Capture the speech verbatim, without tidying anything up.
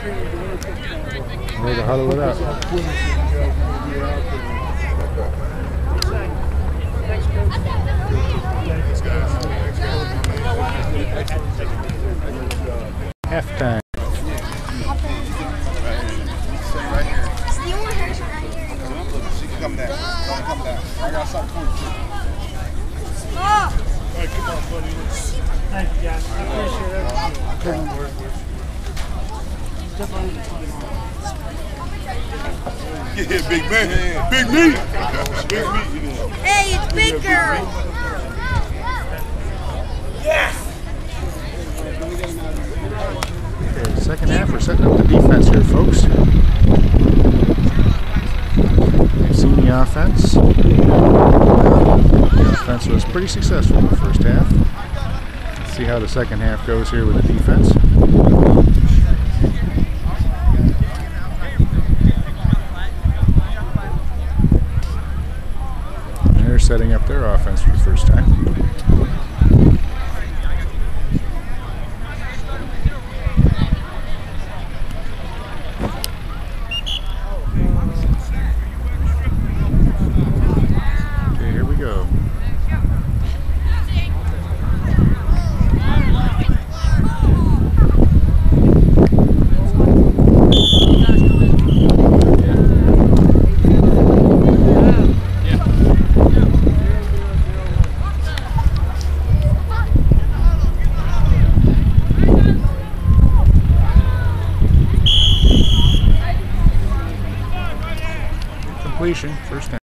Where to huddle it up. Half time. She can come down. Come down. I got something for you. Stop! Hey, come on, buddy. Thank you, guys. I appreciate it. Come on, where, where? Yeah, big man. Big meat. Big meat, you know. Hey, it's Big Girl. Yes! Okay, second half, we're setting up the defense here, folks. You've seen the offense. The offense was pretty successful in the first half. Let's see how the second half goes here with the defense. And they're setting up their offense for the first time. Completion.